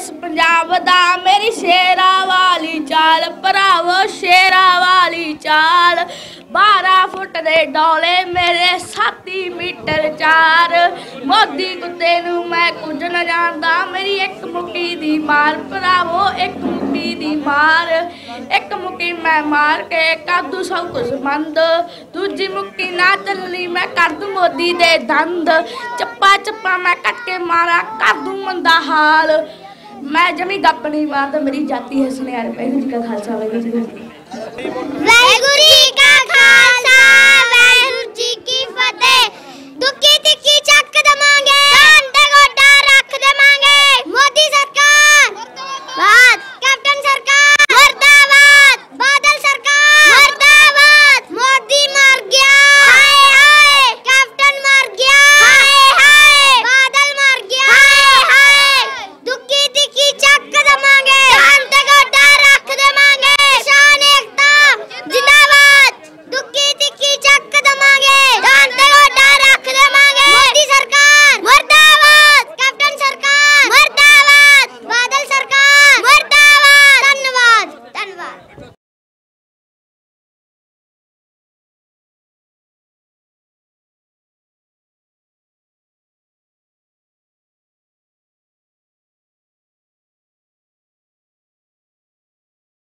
इस पंजाब दा मेरी शेरा वाली चाल भरावो शेरा वाली चाल 12 फुट दे डोले मेरे 7 मीटर 4 मोदी कुत्ते नू मैं कुछ न जानदा मेरी एक मुक्की दी मार भरावो एक मुक्की दी मार एक मुक्की मैं मार के कर दूं सब कुछ बंद दूजी मुक्की ना चलनी मैं कर दूं मोदी दे दंद चप्पा चप्पा मैं कट के मारा कर दूं मंदा हाल मैं जमी गप नहीं मारता मेरी जाति है सुनियार वाहिगुरू जी का खालसा वाहिगुरू जी की फतेह।